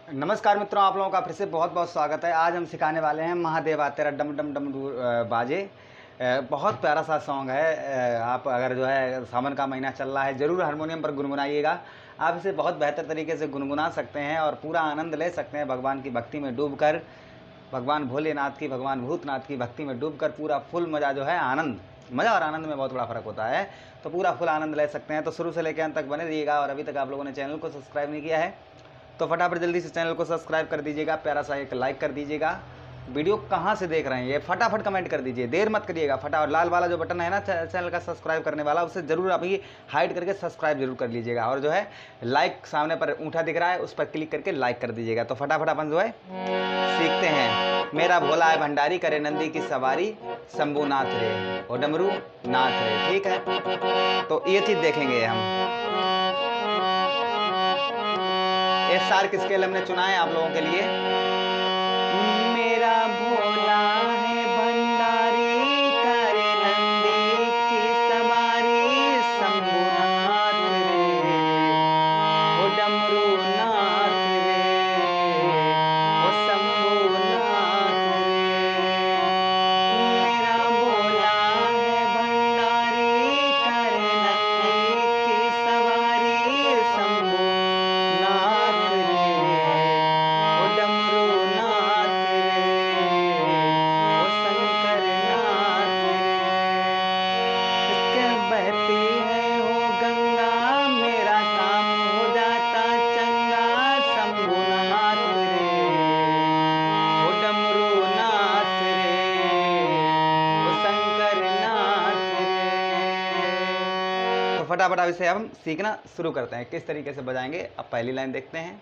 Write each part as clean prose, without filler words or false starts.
नमस्कार मित्रों, आप लोगों का फिर से बहुत बहुत स्वागत है। आज हम सिखाने वाले हैं महादेवा तेरा डम डम डम बाजे। बहुत प्यारा सा सॉन्ग है। आप अगर जो है सावन का महीना चल रहा है, ज़रूर हारमोनियम पर गुनगुनाइएगा। आप इसे बहुत बेहतर तरीके से गुनगुना सकते हैं और पूरा आनंद ले सकते हैं भगवान की भक्ति में डूबकर, भगवान भोलेनाथ की, भगवान भूतनाथ की भक्ति में डूबकर पूरा फुल मज़ा जो है, आनंद, मज़ा और आनंद में बहुत बड़ा फ़र्क होता है। तो पूरा फुल आनंद ले सकते हैं। तो शुरू से लेकर अंत तक बने रहिएगा। और अभी तक आप लोगों ने चैनल को सब्सक्राइब नहीं किया है तो फटाफट जल्दी से चैनल को सब्सक्राइब कर दीजिएगा, प्यारा सा एक लाइक कर दीजिएगा। वीडियो कहाँ से देख रहे हैं ये फटाफट कमेंट कर दीजिए, देर मत करिएगा। फटाफट लाल वाला जो बटन है ना चैनल का सब्सक्राइब करने वाला, उसे ज़रूर अभी हाइड करके सब्सक्राइब जरूर कर लीजिएगा। और जो है लाइक सामने पर ऊँटा दिख रहा है, उस पर क्लिक करके लाइक कर दीजिएगा। तो फटाफट अपन जो है सीखते हैं। मेरा भोला है भंडारी, करे नंदी की सवारी, शंभुनाथ रे ओ डमरू नाथ रे। ठीक है, तो ये चीज़ देखेंगे हम। एस शार्क स्केल हमने चुना है आप लोगों के लिए। मेरा भोला है भंडारी, करे नंदी की सवारी, शंभुनाथ रे ओ डमरू नाथ रे ओ शंभुनाथ रे। मेरा भोला है भंडारी, करे नंदी की सवारी, शंभु बहती है हो गंगा, मेरा काम हो जाता चंगा, शंभुनाथ रे ओ डमरू नाथ रे ओ शंकर नाथ रे। तो फटाफट अब इसे हम सीखना शुरू करते हैं। किस तरीके से बजाएंगे अब पहली लाइन देखते हैं।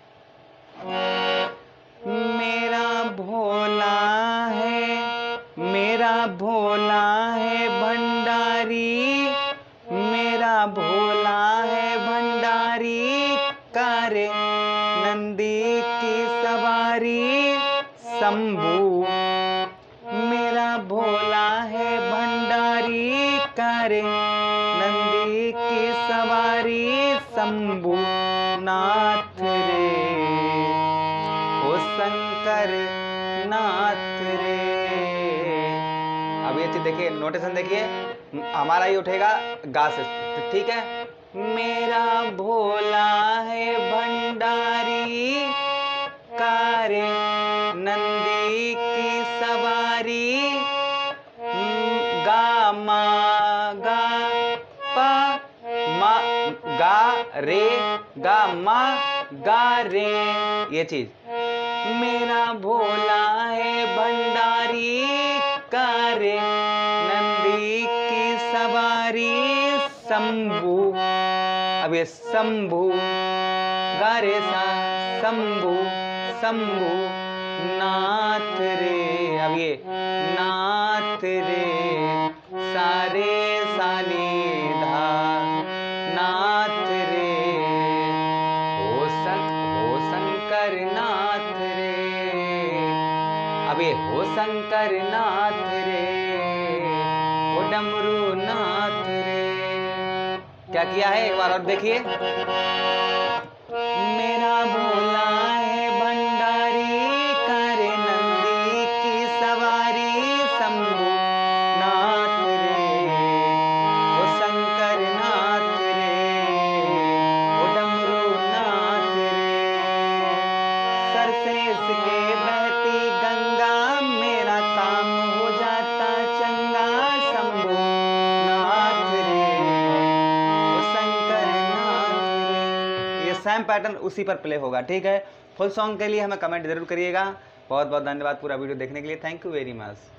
मेरा भोला है, मेरा भोला है भंडारी, मेरा भोला है भंडारी, करे नंदी की सवारी, शंभू। मेरा भोला है भंडारी, करे नंदी की सवारी, शंभू नाथ रे ओ शंकर नाथ रे। अब ये चीज देखिए, नोटेशन देखिए, हमारा ही उठेगा गा से, ठीक है। मेरा भोला है भंडारी, करे नंदी की सवारी, गा मा गा पा मा गा रे, गा मा गा रे, ये चीज। मेरा भोला है भंडारी, करे नंदी की सवारी, शंभू। अब ये शंभू गा रे सा, शंभू शंभू नाथ रे। अब ये नाथ रे सारे सानी धा, नाथ रे हो शंकर नाथ रे। अब ये हो शंकर नाथ रे ओ डमरू नाथ रे। क्या किया है एक बार और देखिए। मेरा भोला है भंडारी, करे नंदी की सवारी, शंभू नाथ रे ओ शंकर नाथ रे ओ डमरू नाथ रे। सर से इसके बहती गंगा, मेरा काम हो जाता चंगा, शंभू नाथ रे ओ शंकर नाथ रे। ये सेम पैटर्न उसी पर प्ले होगा, ठीक है। फुल सॉन्ग के लिए हमें कमेंट जरूर करिएगा। बहुत बहुत धन्यवाद पूरा वीडियो देखने के लिए। Thank you very much.